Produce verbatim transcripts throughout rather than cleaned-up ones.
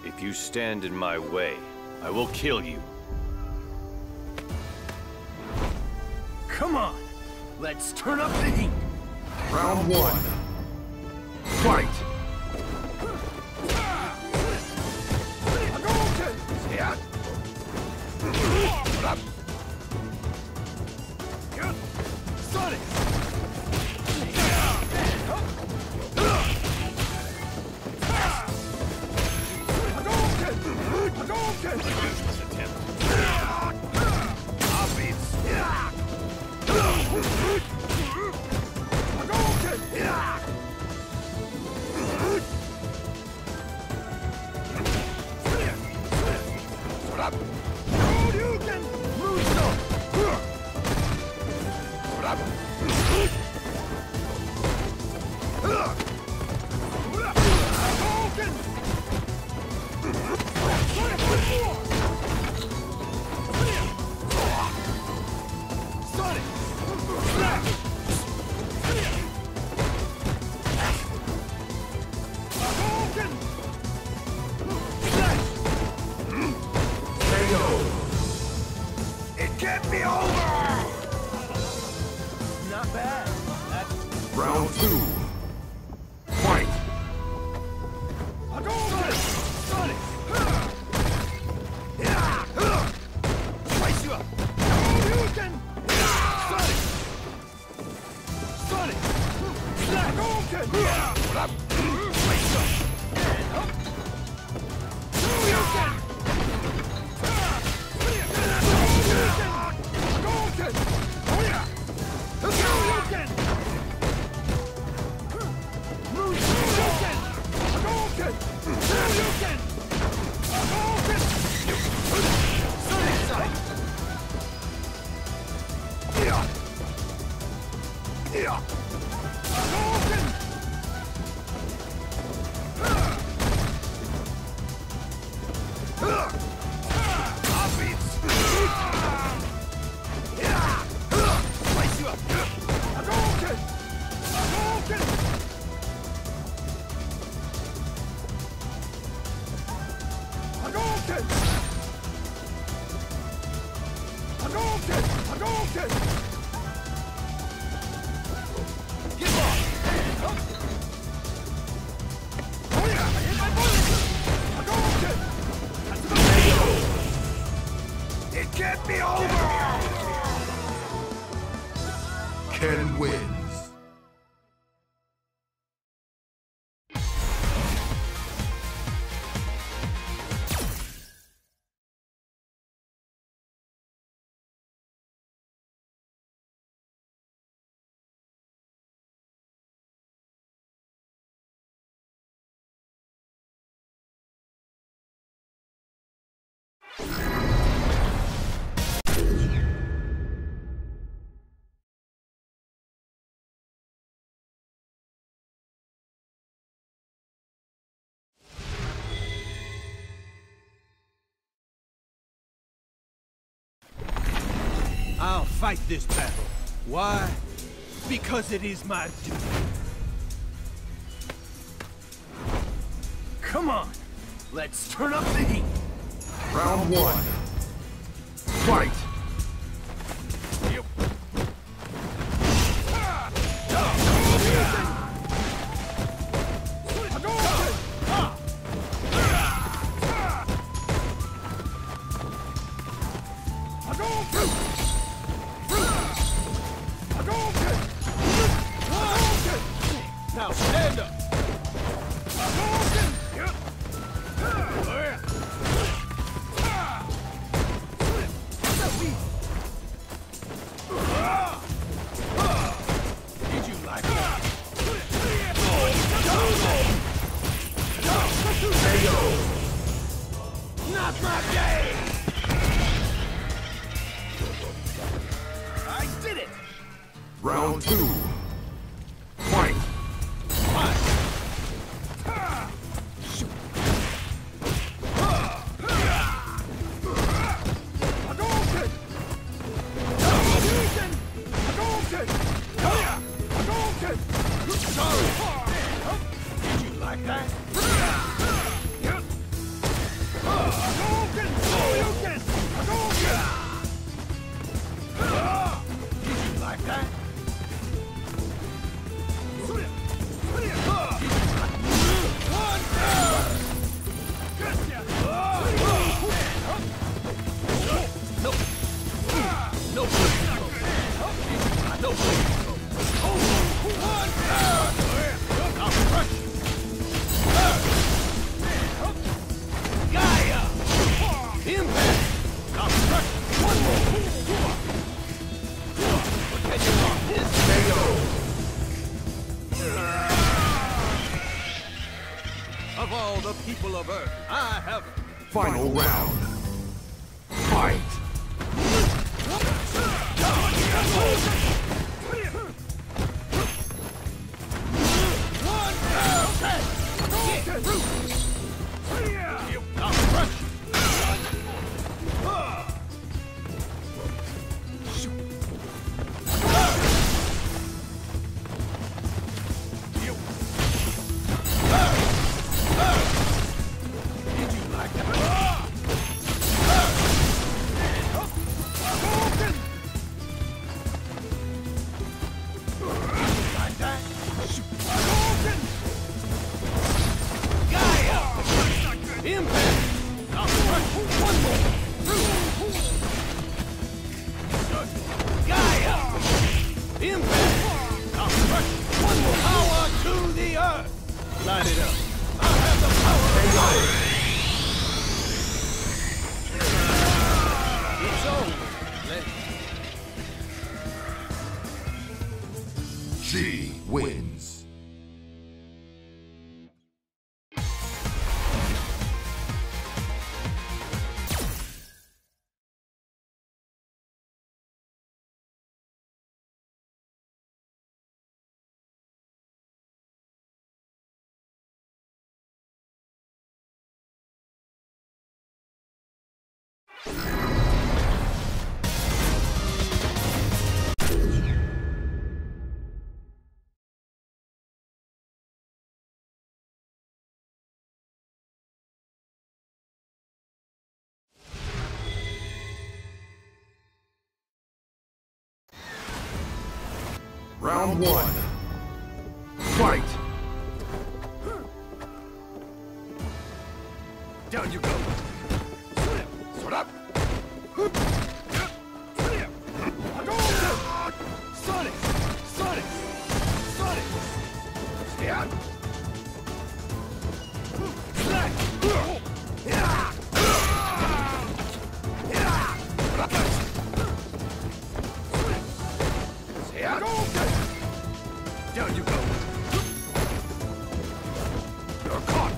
If you stand in my way, I will kill you. Come on! Let's turn up the heat! Round one. Fight! Sonic! Useless attempt. Not bad. That's... Round two. Fight! Sonic! Slice you up! Sonic! Sonic! Slash! Slice you up! And up! Hadouken! It can't be over! Ken wins. I'll fight this battle. Why? Because it is my duty. Come on! Let's turn up the heat! Round one. Fight! Now stand up! Did you like that? Not my day! I did it! Round two. Fight! Did you like that? people of Earth. I have it. Final round. Fight! Light it up. I have the power of light. It's over. Let G wins. Round one. Fight! Down you go. Sort up. Sonic! Sonic! Sonic! Stay out! Slack! Yeah! Stay out! Down you go! You're caught!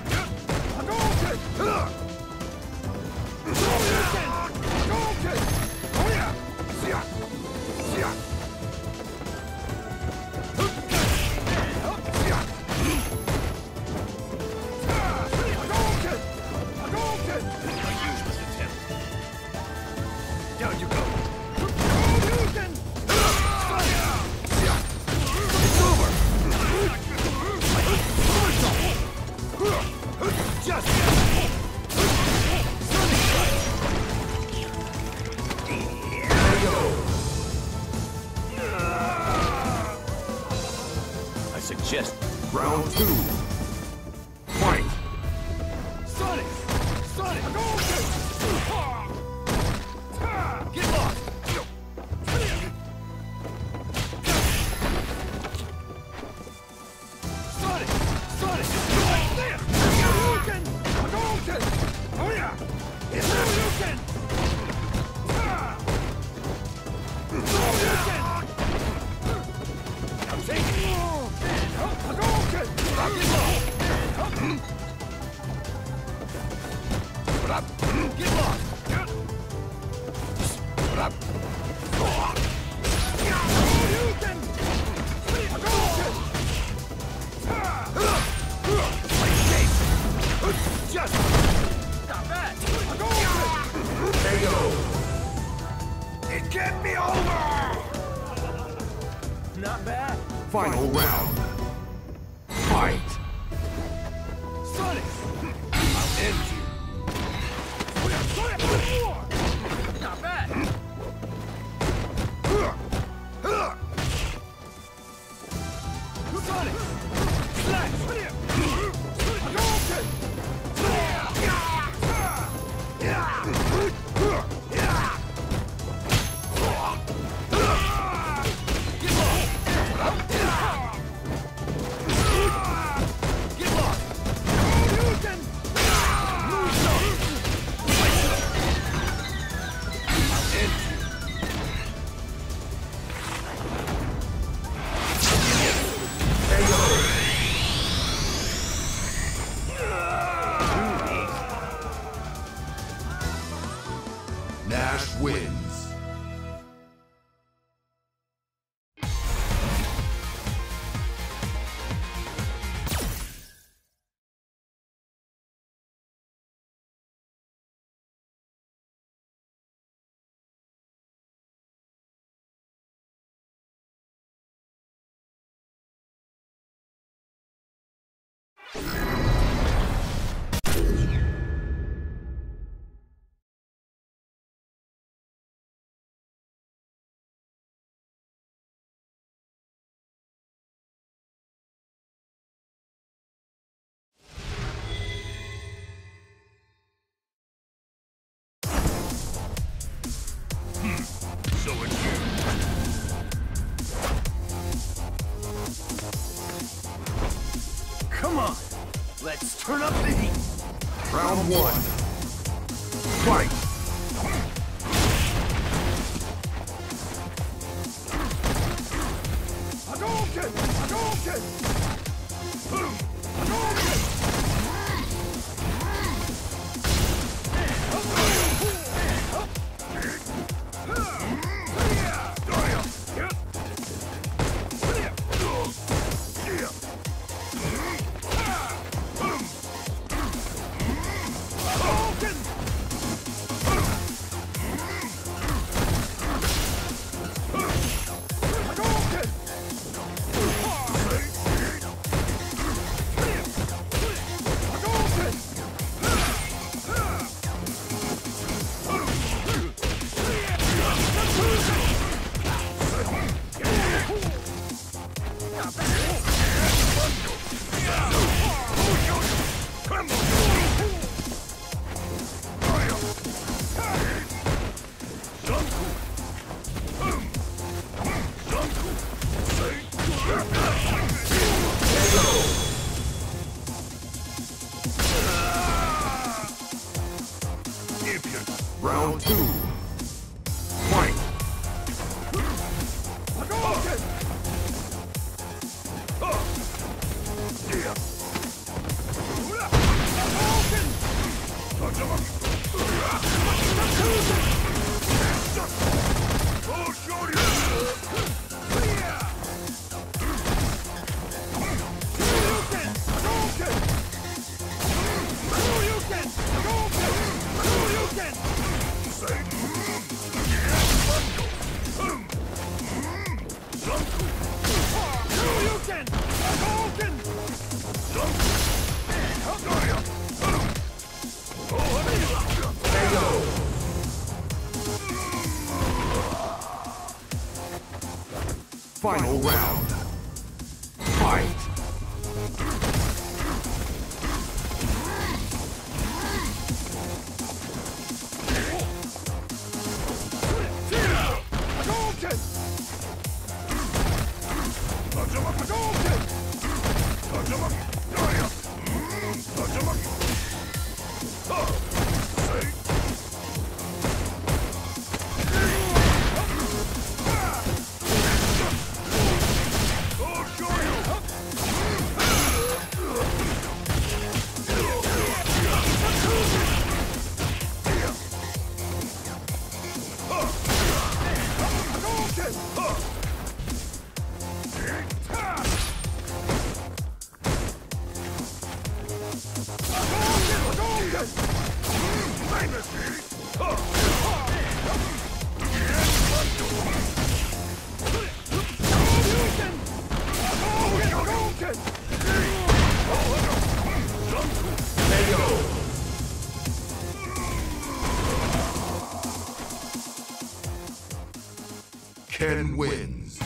Down you go! It's over! Just I suggest Round two. Fight! Sonic! Sonic! Get lost! Sonic! Sonic! Hadouken! Hadouken! Oh yeah! It's Hadouken! Hadouken! I'm taking you! Hadouken! Get lost! Get lost! Hadouken! Hadouken! Just not bad. K O. It can't be over. Not bad. Final round. Fight! Sonic, I'll end you. Not bad. Sonic, slash. Hadouken! Get lost! wins. So it's you. Come on, let's turn up the heat. Round one. Fight! Hadouken! Hadouken! Boom! Hadouken! Round two. Fight! Hadouken! Final round. Fight! Ken wins.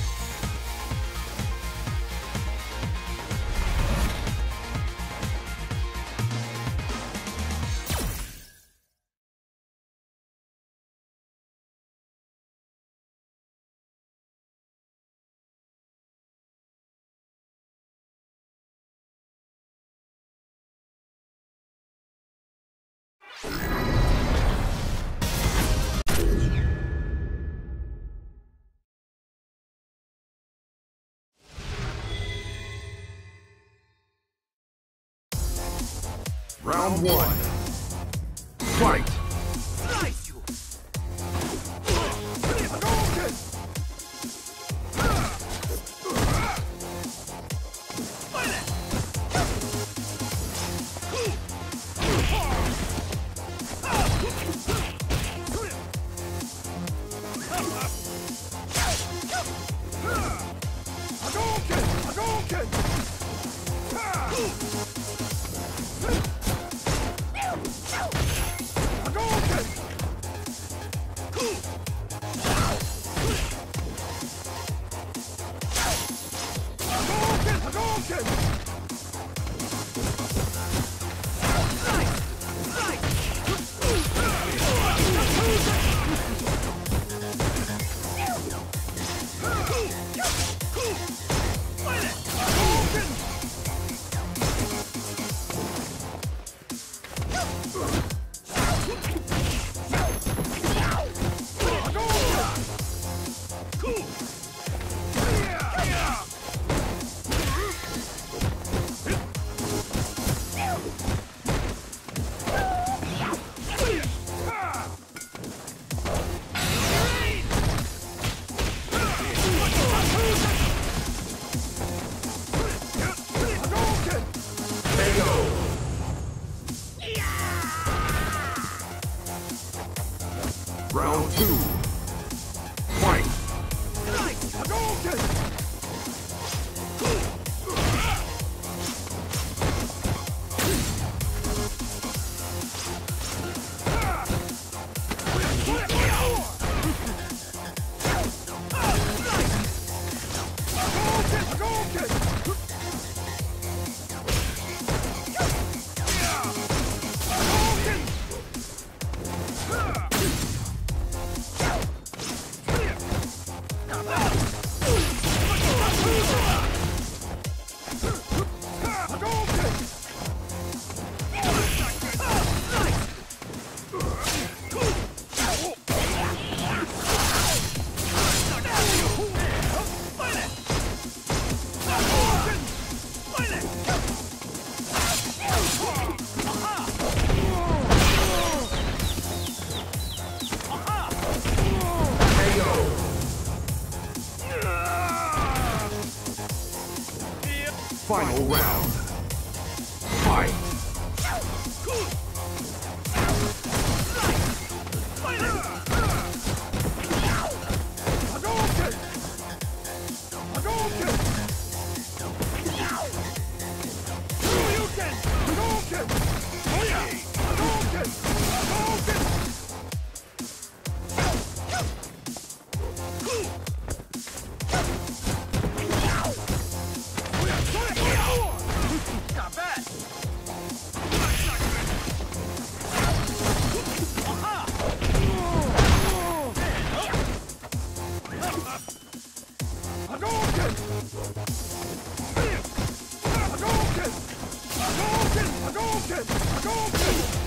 Round one. Fight! Slice you! Round two. Fight! Final round. Fight! Hadouken! Hadouken! Hadouken!